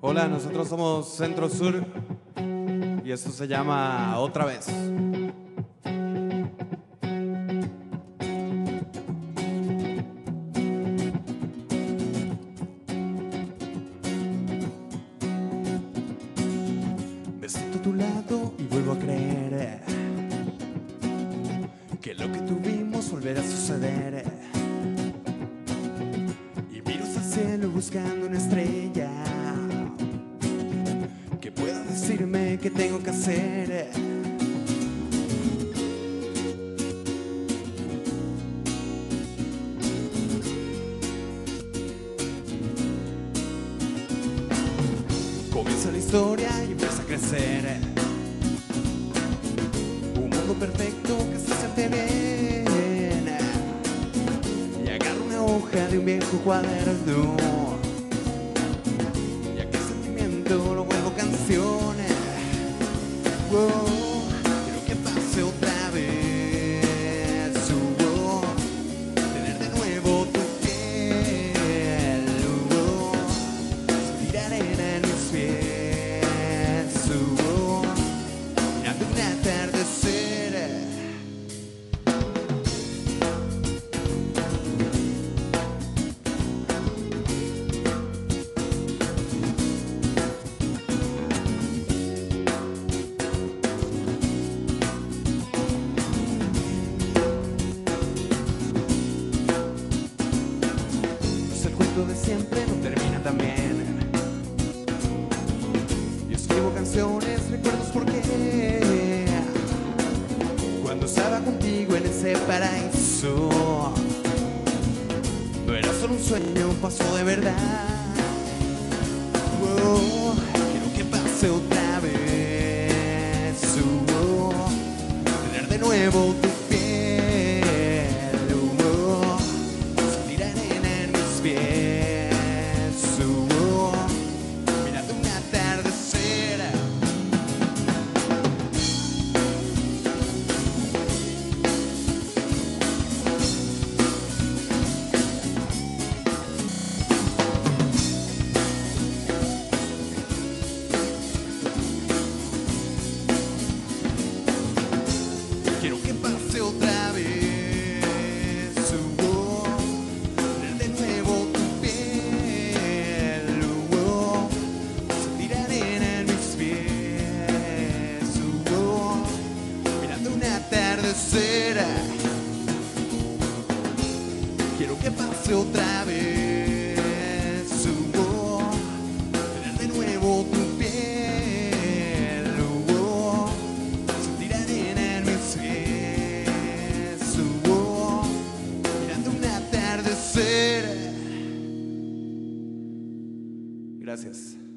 Hola, nosotros somos Centro Sur y esto se llama Otra Vez. Me siento a tu lado y vuelvo a creer que lo que tuvimos volverá a suceder. Y miro hacia el cielo buscando una estrella que pueda decirme qué tengo que hacer. Comienza la historia y empieza a crecer. Un mundo perfecto que se siente bien. Y agarro una hoja de un viejo cuaderno y aquel sentimiento lo vuelvo canciones. Wow, quiero que pase otra vez. Tener de nuevo tu piel. Sentir arena en mis pies. Mirando un atardecer. De siempre no termina también. Yo escribo canciones, recuerdos por qué. Cuando estaba contigo en ese paraíso, no era solo un sueño, pasó de verdad. Oh, quiero que pase otra vez. Tener de nuevo tu piel. Sentir arena en mis pies. Quiero que pase otra vez. Tener de nuevo tu piel. Sentir arena en mis pies. Mirando un atardecer. Quiero que pase otra vez. Tener de nuevo tu piel. Sentir arena en mis pies. Mirando un atardecer. Gracias.